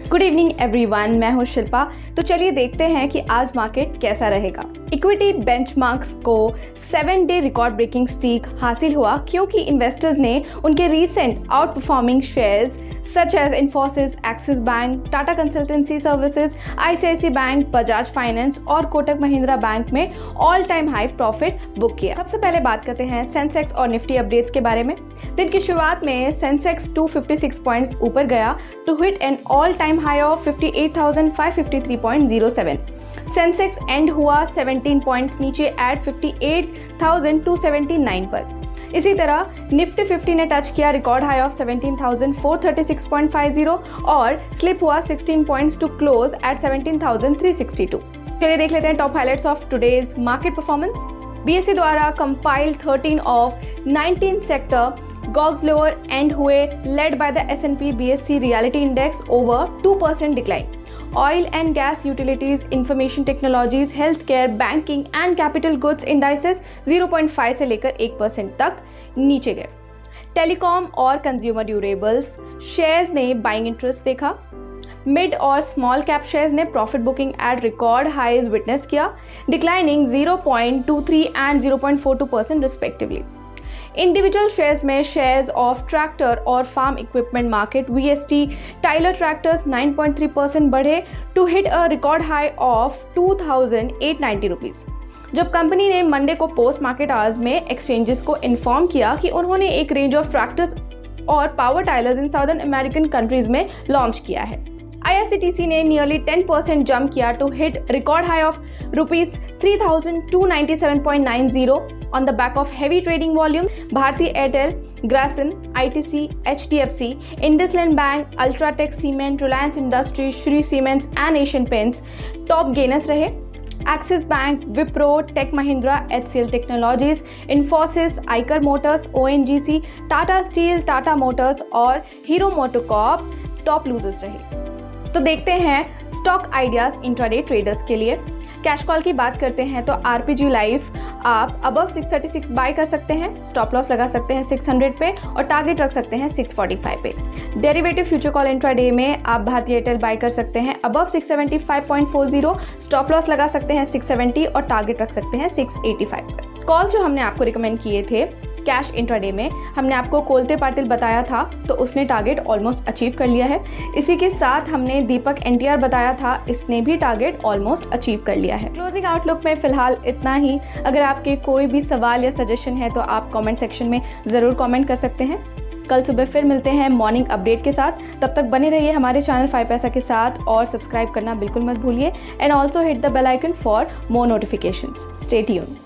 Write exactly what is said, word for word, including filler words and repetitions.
Good evening everyone, मैं हूं शिल्पा। तो चलिए देखते हैं कि आज मार्केट कैसा रहेगा। इक्विटी बेंचमार्क्स को seven day record breaking streak हासिल हुआ क्योंकि इन्वेस्टर्स ने उनके recent outperforming shares such as Infosys, Axis bank, Tata consultancy services, ICICI bank, Bajaj finance और कोटक महिंद्रा बैंक में all time high profit book किया। सबसे पहले बात करते हैं सेंसेक्स और निफ्टी अपडेट्स के बारे में। दिन की शुरुआत में सेंसेक्स दो सौ छप्पन पॉइंट्स ऊपर गया to hit an all time high of अट्ठावन हज़ार पाँच सौ तिरेपन point zero seven. Sensex end हुआ सत्रह पॉइंट्स नीचे एट अट्ठावन हज़ार दो सौ उन्यासी पर। इसी तरह निफ्टी पचास ने टच किया रिकॉर्ड हाई ऑफ सत्रह हज़ार चार सौ छत्तीस पॉइंट पाँच और स्लिप हुआ सोलह पॉइंट्स टू क्लोज एट सत्रह हज़ार तीन सौ बासठ। चलिए देख लेते हैं top highlights of today's market performance. BSE द्वारा compile thirteen of nineteen sector gauges lower end हुए led by the S and P B S C reality index over two percent decline. Oil and gas utilities, information technologies, health care, banking and capital goods indices zero point five से लेकर one percent तक नीचे गए। Telecom और consumer durables shares ने buying interest देखा। Mid और small cap shares ने profit booking at record highs witness किया, declining zero point two three and zero point four two percent respectively. Individual shares में शेयर्स ऑफ ट्रैक्टर और farm equipment market V S T tiller tractors nine point three percent बढ़े to hit a record high of two thousand eight ninety rupees. जब company ने Monday को post market hours में exchanges को inform किया कि उन्होंने एक रेंज ऑफ ट्रैक्टर्स और power tillers in southern American countries में लॉन्च किया है। I R C T C ने नियरली टेन परसेंट जंप किया to hit record high of rupees three thousand two ninety seven point nine zero on the back of heavy trading volume. Bharti Airtel, Grasim, I T C, H D F C, IndusInd Bank, Ultratech Cement, Reliance Industries, Shree Cements and Asian Paints top gainers रहे। Axis Bank, Wipro, Tech Mahindra, H C L Technologies, Infosys, Eicher Motors, O N G C, Tata Steel, Tata Motors और Hero MotoCorp top losers रहे। तो देखते हैं stock ideas intraday traders के लिए। Cash call की बात करते हैं तो आरपीजी लाइफ आप above six thirty six buy कर सकते हैं, स्टॉप लॉस लगा सकते हैं सिक्स हंड्रेड पे और टारगेट रख सकते हैं सिक्स फोर्टी फाइव पे। डेरिवेटिव फ्यूचर कॉल इंट्राडे में आप भारती एयरटेल बाय कर सकते हैं above six seventy five point four zero, stop loss लगा सकते हैं सिक्स सेवेंटी और टारगेट रख सकते हैं सिक्स एटी फाइव पे। कॉल जो हमने आपको रिकमेंड किए थे कैश इंट्राडे में, हमने आपको कोलते पाटिल बताया था तो उसने टारगेट ऑलमोस्ट अचीव कर लिया है। इसी के साथ हमने दीपक एनटीआर बताया था, इसने भी टारगेट ऑलमोस्ट अचीव कर लिया है। क्लोजिंग आउटलुक में फिलहाल इतना ही। अगर आपके कोई भी सवाल या सजेशन है तो आप कमेंट सेक्शन में ज़रूर कमेंट कर सकते हैं। कल सुबह फिर मिलते हैं मॉर्निंग अपडेट के साथ। तब तक बने रहिए हमारे चैनल फाइव पैसा के साथ और सब्सक्राइब करना बिल्कुल मत भूलिए and also hit the bell icon for more notifications. Stay tuned.